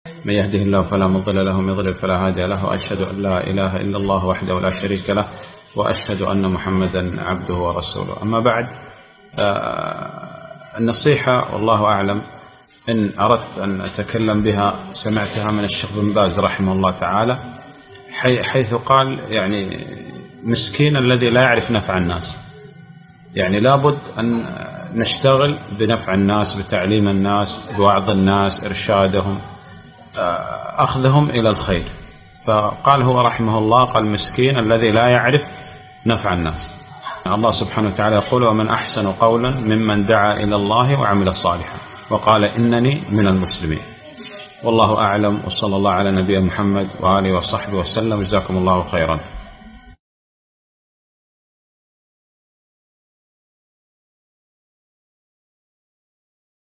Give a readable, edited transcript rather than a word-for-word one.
من يهده الله فلا مضل له ومن يضلل فلا هادي له، وأشهد أن لا إله إلا الله وحده لا شريك له، وأشهد أن محمدا عبده ورسوله. أما بعد، النصيحة والله أعلم إن أردت أن أتكلم بها سمعتها من الشيخ بن باز رحمه الله تعالى، حيث قال يعني مسكين الذي لا يعرف نفع الناس. يعني لابد أن نشتغل بنفع الناس، بتعليم الناس، بوعظ الناس، إرشادهم، أخذهم إلى الخير. فقال هو رحمه الله، قال مسكين الذي لا يعرف نفع الناس. الله سبحانه وتعالى يقول: ومن أحسن قولا ممن دعا إلى الله وعمل صالحا وقال إنني من المسلمين. والله أعلم، وصلى الله على نبينا محمد وآله وصحبه وسلم. جزاكم الله خيرا.